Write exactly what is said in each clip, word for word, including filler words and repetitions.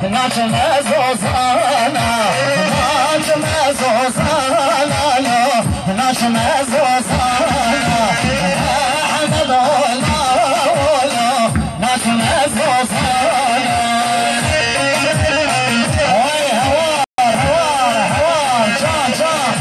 نچمز و زانا نچمز و زانا نچمز و زانا احمد الله نچمز و زانا وای هوار هوار هوار جان جان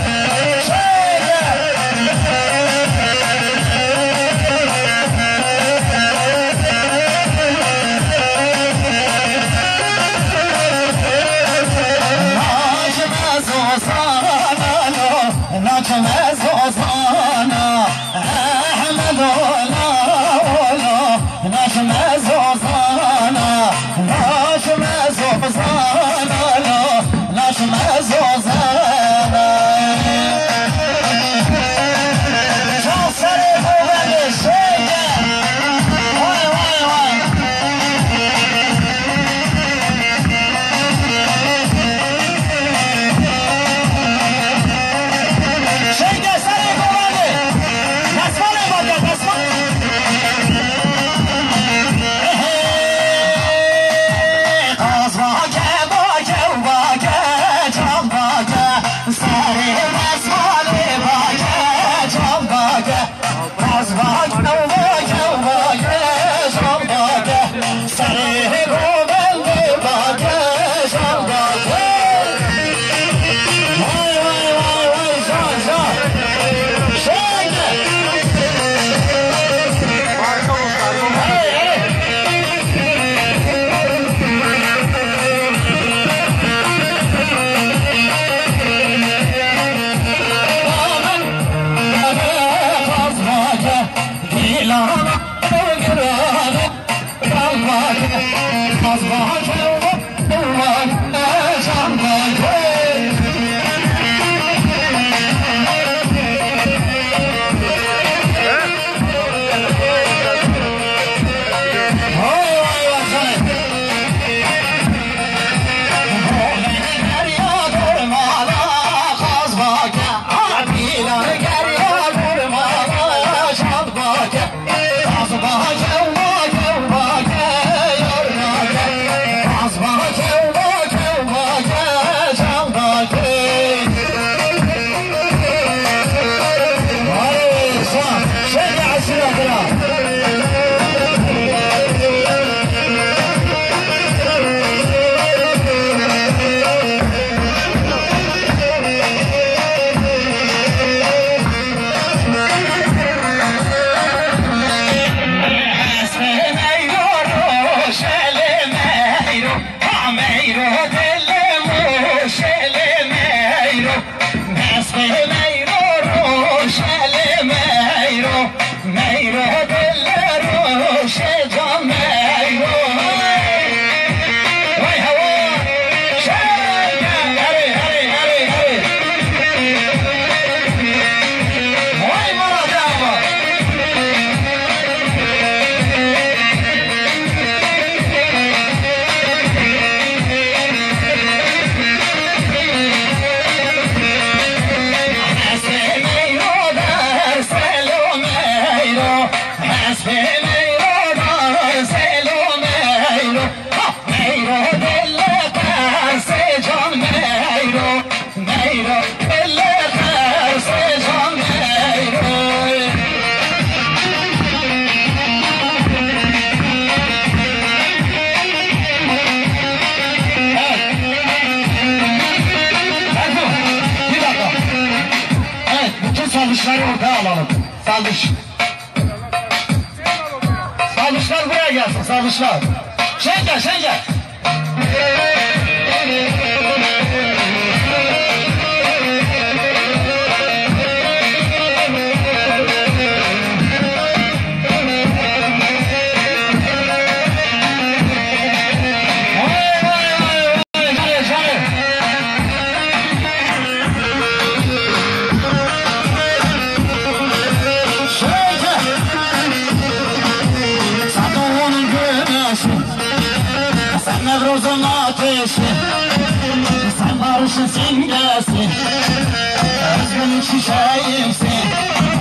نچمز و زانا احمد الله نچمز و زانا نچمز و زانا نچمز و زانا جان سر بوده شیده وای وای وای Salmışları ortaya alalım. Salmış. Salmışlar buraya gelsin. Salmışlar. Sen gel, sen gel. Nevruzun ateşi, sen barışın simgesi, özgürlük şişeyimsin.